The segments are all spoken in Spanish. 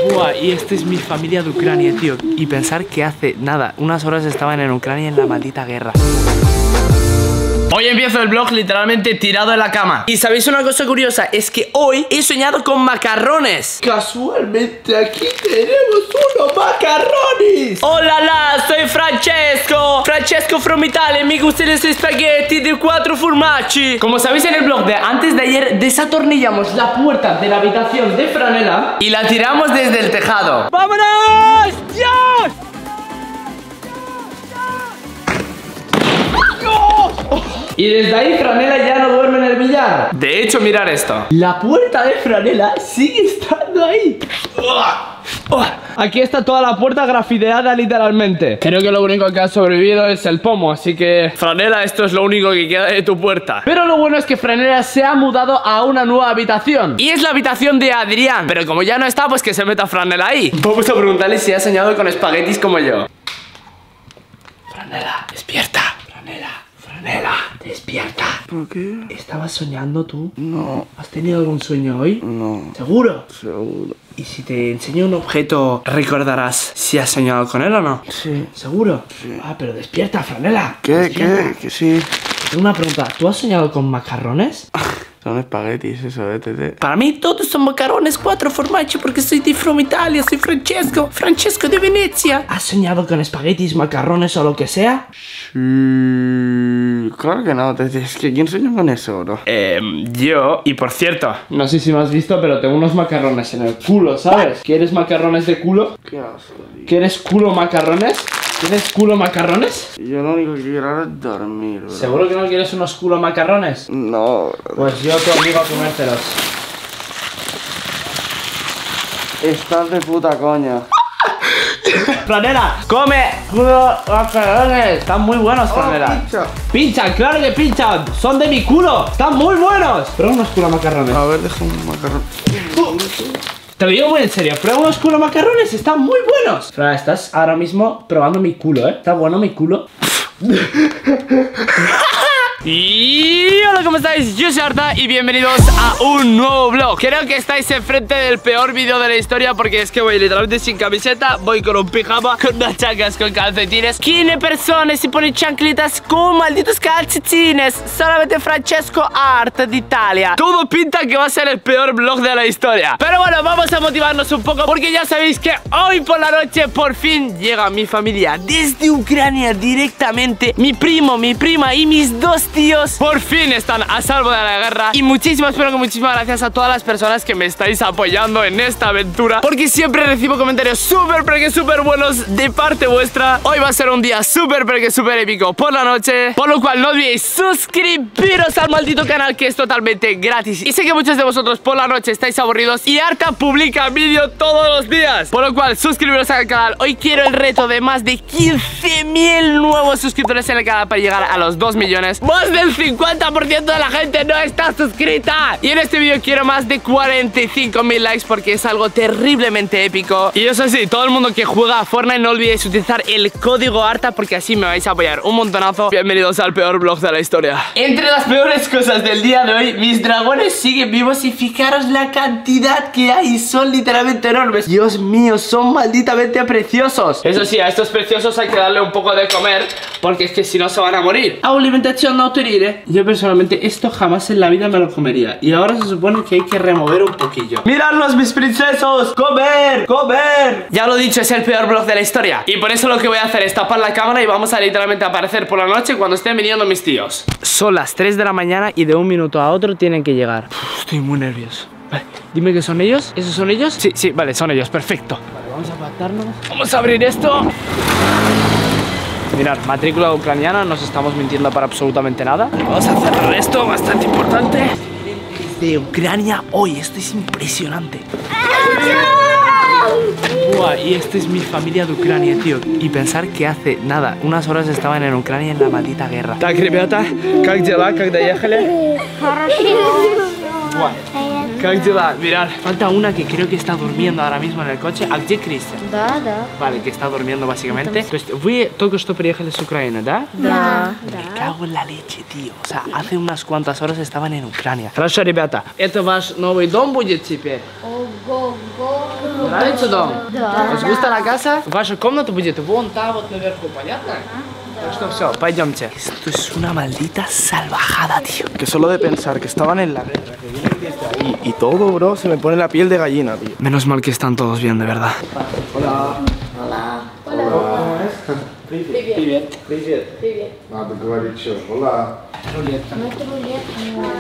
Buah, y esta es mi familia de Ucrania, tío. Y pensar que hace, nada, unas horas estaban en Ucrania en la maldita guerra. Hoy empiezo el vlog literalmente tirado en la cama. Y ¿sabéis una cosa curiosa? Es que hoy he soñado con macarrones. Casualmente aquí tenemos unos macarrones. Hola, la, soy Francesco. Francesco from Italia. Me gustan los spaghetti de 4 formaggi. Como sabéis en el vlog de antes de ayer, desatornillamos la puerta de la habitación de Franela y la tiramos desde el tejado. ¡Vámonos! ¡Dios! Y desde ahí Franela ya no duerme en el billar. De hecho, mirad esto. La puerta de Franela sigue estando ahí. Aquí está toda la puerta grafiteada literalmente. Creo que lo único que ha sobrevivido es el pomo. Así que, Franela, esto es lo único que queda de tu puerta. Pero lo bueno es que Franela se ha mudado a una nueva habitación. Y es la habitación de Adrián. Pero como ya no está, pues que se meta Franela ahí. Vamos a preguntarle si ha soñado con espaguetis como yo. Franela, despierta. Franela, despierta. ¿Por qué? ¿Estabas soñando tú? No. ¿Has tenido algún sueño hoy? No. ¿Seguro? Seguro. ¿Y si te enseño un objeto, recordarás si has soñado con él o no? Sí. ¿Seguro? Sí. Ah, pero despierta, Franela. ¿Qué? Despierta. ¿Qué? Que sí. Tengo una pregunta. ¿Tú has soñado con macarrones? Son espaguetis, eso, tete. Para mí todos son macarrones 4 formaggi porque soy de from Italia, soy Francesco. Francesco de Venecia. ¿Has soñado con espaguetis, macarrones o lo que sea? Sí. Claro que no, tete. Es que ¿quién sueña con eso, bro? Yo. Y por cierto, no sé si me has visto, pero tengo unos macarrones en el culo, ¿sabes? ¿Quieres macarrones de culo? Qué asco, tío. ¿Quieres culo macarrones? ¿Tienes culo macarrones? Yo lo único que quiero es dormir, bro. ¿Seguro que no quieres unos culo macarrones? No, bro. Pues yo te obligo a comértelos. Estás de puta coña. Franela, come culo macarrones. Están muy buenos, Franela. Pizza. Pinchan, claro que pinchan. Son de mi culo. Están muy buenos. Prueba unos culo macarrones. A ver, deja un macarrón. Te lo digo muy en serio. Prueba unos culo macarrones. Están muy buenos. Franela, estás ahora mismo probando mi culo, ¿eh? ¿Está bueno mi culo? Y hola, ¿cómo estáis? Yo soy Arta y bienvenidos a un nuevo vlog. Creo que estáis enfrente del peor vídeo de la historia porque es que voy literalmente sin camiseta, voy con un pijama, con unas chanclas, con calcetines. 15 personas si ponen chanclitas con malditos calcetines. Solamente Francesco Art de Italia. Todo pinta que va a ser el peor vlog de la historia. Pero bueno, vamos a motivarnos un poco porque ya sabéis que hoy por la noche por fin llega mi familia desde Ucrania directamente. Mi primo, mi prima y mis dos tíos por fin están a salvo de la guerra. Y muchísimas, pero que muchísimas gracias a todas las personas que me estáis apoyando en esta aventura, porque siempre recibo comentarios súper, pero que súper buenos de parte vuestra. Hoy va a ser un día súper, pero que súper épico por la noche, por lo cual no olvidéis suscribiros al maldito canal, que es totalmente gratis. Y sé que muchos de vosotros por la noche estáis aburridos y Arta publica vídeo todos los días, por lo cual suscribiros al canal. Hoy quiero el reto de más de 15.000 nuevos suscriptores en el canal para llegar a los 2 millones. Más del 50% de la gente no está suscrita. Y en este vídeo quiero más de 45.000 likes porque es algo terriblemente épico. Y eso sí, todo el mundo que juega a Fortnite, no olvidéis utilizar el código Arta porque así me vais a apoyar un montonazo. Bienvenidos al peor vlog de la historia. Entre las peores cosas del día de hoy, mis dragones siguen vivos y fijaros la cantidad que hay. Son literalmente enormes. Dios mío, son malditamente preciosos. Eso sí, a estos preciosos hay que darle un poco de comer porque es que si no se van a morir. Alimentación no autorire. Yo personalmente esto jamás en la vida me lo comería. Y ahora se supone que hay que remover un poquillo. ¡Miradlos, mis princesos! ¡Comer! ¡Comer! Ya lo he dicho, es el peor vlog de la historia. Y por eso lo que voy a hacer es tapar la cámara y vamos a literalmente aparecer por la noche cuando estén viniendo mis tíos. Son las 3 de la mañana y de un minuto a otro tienen que llegar. Estoy muy nervioso. Vale, dime que son ellos. ¿Esos son ellos? Sí, sí, vale, son ellos, perfecto. Vale, vamos a apartarnos. Vamos a abrir esto. Mirad, matrícula ucraniana, no nos estamos mintiendo para absolutamente nada. Vamos a cerrar esto, bastante importante. De Ucrania hoy, esto es impresionante. Buah, y esta es mi familia de Ucrania, tío. Y pensar que hace, nada, unas horas estaban en Ucrania en la maldita guerra. Так, ребята, как дела, когда ехали? Хорошо. Как дела? Mirad, falta una que creo que está durmiendo ahora mismo en el coche. ¿A где Кристиан? Да, да. Vale, que está durmiendo básicamente. То есть вы только что приехали с Украины, да? Да. Me cago en la leche, tío. O sea, hace unas cuantas horas estaban en Ucrania. Хорошо, ребята. Это ваш новый дом будет теперь? Ого-го. Нравится дом? Да. ¿Os gusta la casa? Ваша комната будет вон та вот наверху, понятно? Так что все, пойдемте. Esto es una maldita salvajada, tío. Que solo de pensar que estaban en la guerra, que vienen desde ahí y todo, bro, se me pone la piel de gallina, tío. Menos mal que están todos bien, de verdad. Hola. Hola. ¿Cómo es? Привет. Привет. Привет. Привет. Надо говорить что? Hola. Рулетка. Ну, это рулетка.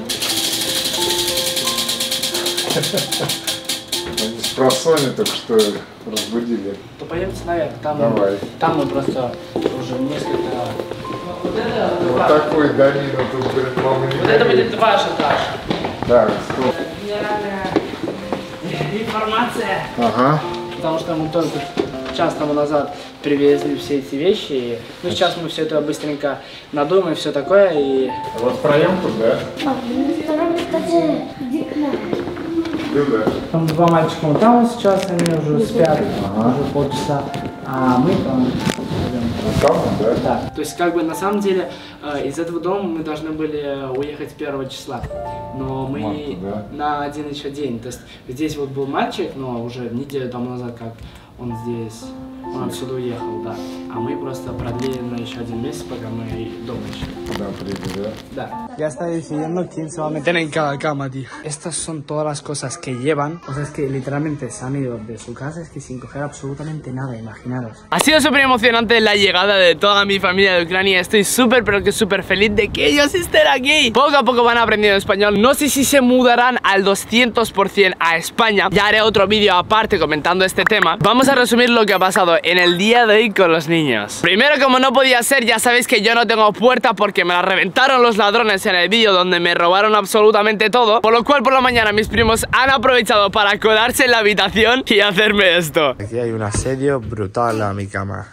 С просони только что разбудили. То пойдемте наверх. Там, Давай. Там мы просто уже несколько... Вот это, Вот такой домина тут перед вами не вот это горит. будет ваш этаж. Да, стоп. Генеральная информация. Ага. Потому что мы только час тому назад привезли все эти вещи. И, ну, сейчас мы все это быстренько надуем и все такое. И... А вот проем тут, да? Пап, на втором этаже иди к нам. Да. Там два мальчика вон там сейчас, они уже спят, уже полчаса. А мы там... Там, да? Да. То есть, как бы, на самом деле, из этого дома мы должны были уехать 1 числа. Но мы Марта, да? на один еще день. То есть, здесь вот был мальчик, но уже неделю тому назад, как он здесь, он отсюда уехал, да. А мы просто продлили на еще 1 месяц, пока мы дома еще. Да, привет, да? Да. Ya está decidiendo quién se va a meter en cada cama, tío. Estas son todas las cosas que llevan. O sea, es que literalmente se han ido de su casa, es que sin coger absolutamente nada, imaginaros. Ha sido súper emocionante la llegada de toda mi familia de Ucrania. Estoy súper, pero que súper feliz de que ellos estén aquí. Poco a poco van aprendiendo español. No sé si se mudarán al 200% a España. Ya haré otro vídeo aparte comentando este tema. Vamos a resumir lo que ha pasado en el día de hoy con los niños. Primero, como no podía ser, ya sabéis que yo no tengo puerta porque me la reventaron los ladrones en el vídeo donde me robaron absolutamente todo. Por lo cual por la mañana mis primos han aprovechado para colarse en la habitación y hacerme esto. Aquí hay un asedio brutal a mi cama.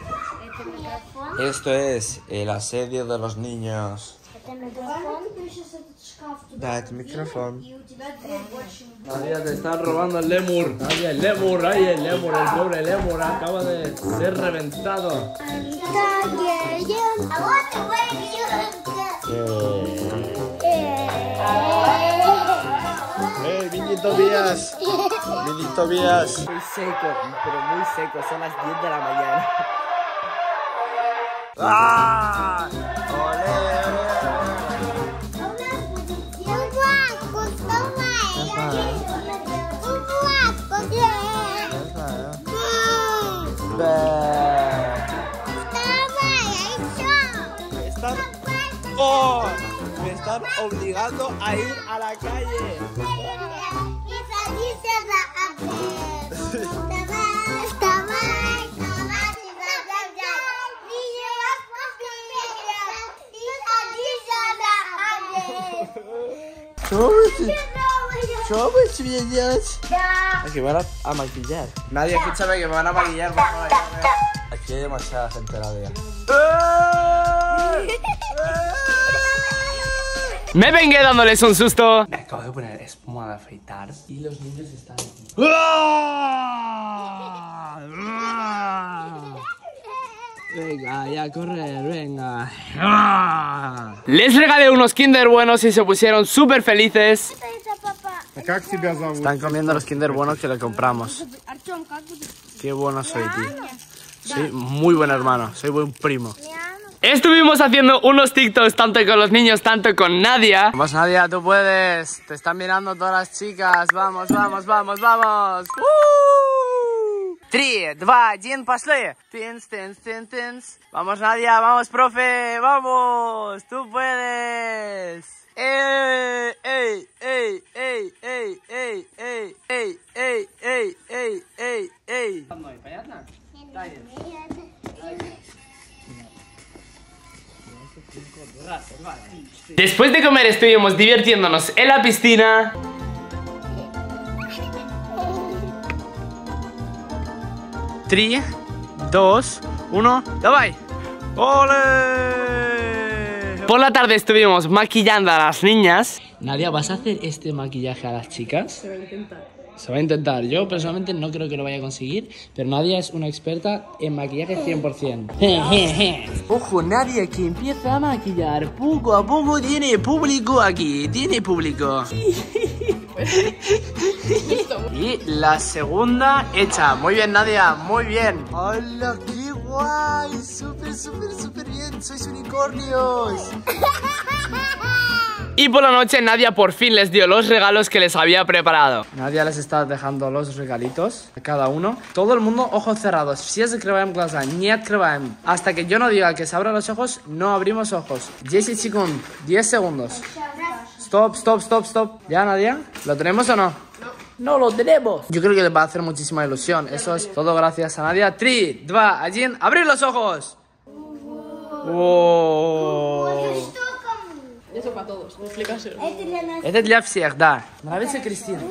Esto es el asedio de los niños. Da, это микрофон. Nadia, te están robando el lemur. Nadia, el lemur, ay, el lemur, el pobre lemur acaba de ser reventado. Vini Tobías. Vini Tobías. Muy seco, pero muy seco, son las 10 de la mañana. ¡Ah! ¡Oh! Me están obligando a ir a la calle. ¿Cómo ves bien, Dios? Es que van a maquillar. Nadie, escúchame que me van a maquillar, por favor. Aquí hay demasiada gente, Nadia. Me vengué dándoles un susto. Me acabo de poner espuma de afeitar y los niños están... Venga, ya correr, venga. Les regalé unos Kinder buenos y se pusieron súper felices. Как тебя зовут? Están comiendo los Kinder buenos que le compramos. Qué bueno soy, tío. Soy muy buen hermano, soy buen primo. Estuvimos haciendo unos TikToks tanto con los niños, tanto con Nadia. Vamos, Nadia, tú puedes. Te están mirando todas las chicas. Vamos, vamos, vamos, vamos. 3, 2, 1, пошли. Tins, tins, tins, tins. Vamos, Nadia, vamos, profe. Vamos, tú puedes. ¡Ey, ey, ey, ey, ey, ey, ey, ey, ey, ey, ey, ey, ey! Después de comer estuvimos divirtiéndonos en la piscina. Tres, 2, 1, ¡давай! ¡Ole! Por la tarde estuvimos maquillando a las niñas. Nadia, ¿vas a hacer este maquillaje a las chicas? Se va a intentar. Se va a intentar. Yo personalmente no creo que lo vaya a conseguir, pero Nadia es una experta en maquillaje 100%. Ojo, Nadia que empieza a maquillar. Poco a poco tiene público aquí. Tiene público. Y la segunda hecha. Muy bien, Nadia. Muy bien. ¡Hola, qué guay! Súper, súper, súper bien. Sois unicornios. Y por la noche Nadia por fin les dio los regalos que les había preparado. Nadia les está dejando los regalitos a cada uno. Todo el mundo ojos cerrados. Si es crevaem clase, ni crevaem. Hasta que yo no diga que se abran los ojos, no abrimos ojos. 10 segundos. 10 segundos. Stop, stop, stop, stop. ¿Ya, Nadia? ¿Lo tenemos o no? No lo tenemos. Yo creo que les va a hacer muchísima ilusión. Eso es todo gracias a Nadia. 3, 2, 1, ¡abrir los ojos! ¡Wow! Eso para todos, explícaselo. Это для Это для нас. всех, да. Нравится, Кристина?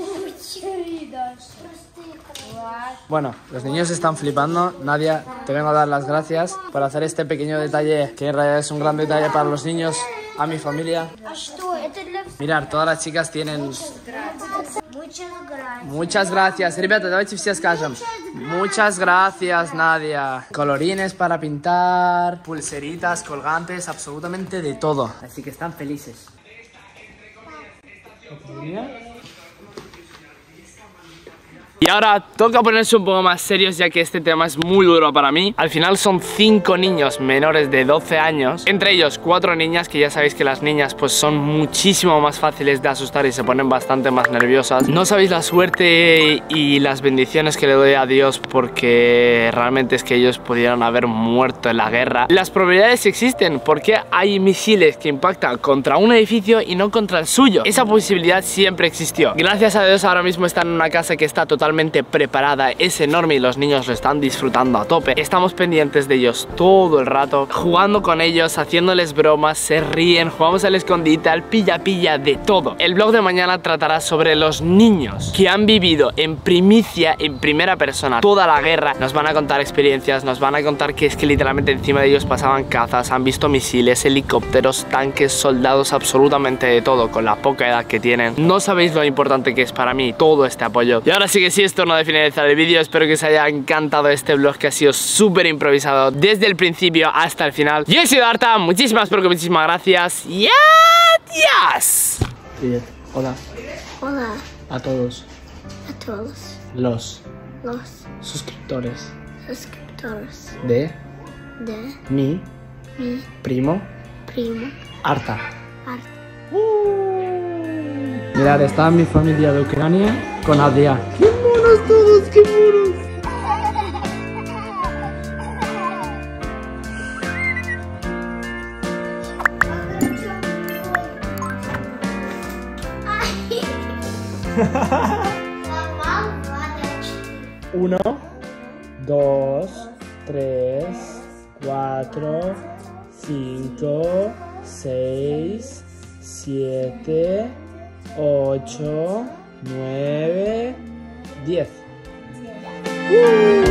Bueno, los niños están flipando. Nadia, te vengo a dar las gracias por hacer este pequeño detalle, que en realidad es un gran detalle para los niños, a mi familia. А что? Это для всех. Mirar, todas las chicas tienen... Muchas gracias. Muchas gracias. Rебята, давайте все скажем. Muchas gracias, Nadia. Colorines para pintar, pulseritas, colgantes, absolutamente de todo. Así que están felices. Y ahora toca ponerse un poco más serios, ya que este tema es muy duro para mí. Al final son 5 niños menores de 12 años, entre ellos 4 niñas, que ya sabéis que las niñas pues son muchísimo más fáciles de asustar y se ponen bastante más nerviosas. No sabéis la suerte y las bendiciones que le doy a Dios, porque realmente es que ellos pudieron haber muerto en la guerra. Las probabilidades existen, porque hay misiles que impactan contra un edificio y no contra el suyo. Esa posibilidad siempre existió. Gracias a Dios ahora mismo están en una casa que está totalmente preparada, es enorme y los niños lo están disfrutando a tope. Estamos pendientes de ellos todo el rato, jugando con ellos, haciéndoles bromas, se ríen, jugamos al escondite, al pilla-pilla, de todo. El vlog de mañana tratará sobre los niños que han vivido en primicia, en primera persona, toda la guerra. Nos van a contar experiencias, nos van a contar que es que literalmente encima de ellos pasaban cazas, han visto misiles, helicópteros, tanques, soldados, absolutamente de todo, con la poca edad que tienen. No sabéis lo importante que es para mí todo este apoyo. Y ahora sí que sí, es turno de finalizar el vídeo. Espero que os haya encantado este vlog, que ha sido súper improvisado desde el principio hasta el final. Yo he sido Arta, muchísimas gracias y adiós. Hola Hola a todos a todos los los suscriptores suscriptores de de mi mi primo primo Arta. Arta. Mirad, está mi familia de Ucrania con Nadia. ¡Qué monos todos! ¡Qué monos! Mamá, 1, 2, 3, 4, 5, 6, 7, 8, 9, 10.